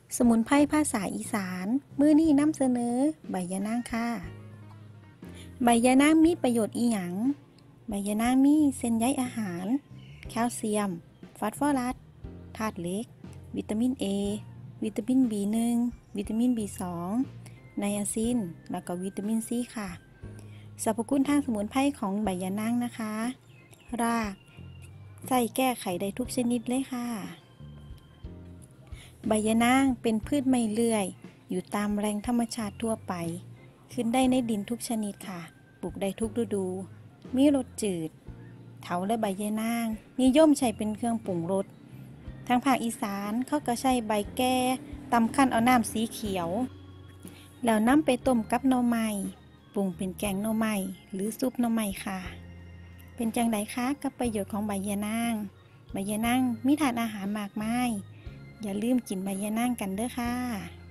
สมุนไพรภาษาอีสานมื้อนี้นำเสนอใบยะนางค่ะใบยะนางมีประโยชน์อีหยังใบยะนางมีเส้นใยอาหารแคลเซียมฟอสฟอรัสธาตุเหล็กวิตามิน A วิตามิน B1 วิตามิน B2 ไนอาซินแล้วก็วิตามิน C ค่ะสรรพคุณทางสมุนไพรของใบยะนางนะคะรากใส่แก้ไขได้ทุกชนิดเลยค่ะใบยะนางเป็นพืชไม่เลื่อยอยู่ตามแหล่งธรรมชาติทั่วไปขึ้นได้ในดินทุกชนิดค่ะปลูกได้ทุกฤดูมีรสจืดเถาและใบยะนางนิยมใช้เป็นเครื่องปรุงรสทางภาคอีสานเขาก็ใช้ใบแก่ตำคั่นเอาน้ำสีเขียวแล้วนำไปต้มกับหน่อไม้ปรุงเป็นแกงหน่อไม้หรือซุปหน่อไม้ค่ะเป็นจังไดคะกับประโยชน์ของใบยะนางใบยะนางมีธาตุอาหารมากมายอย่าลืมกินใบยะนางกันเด้อค่ะ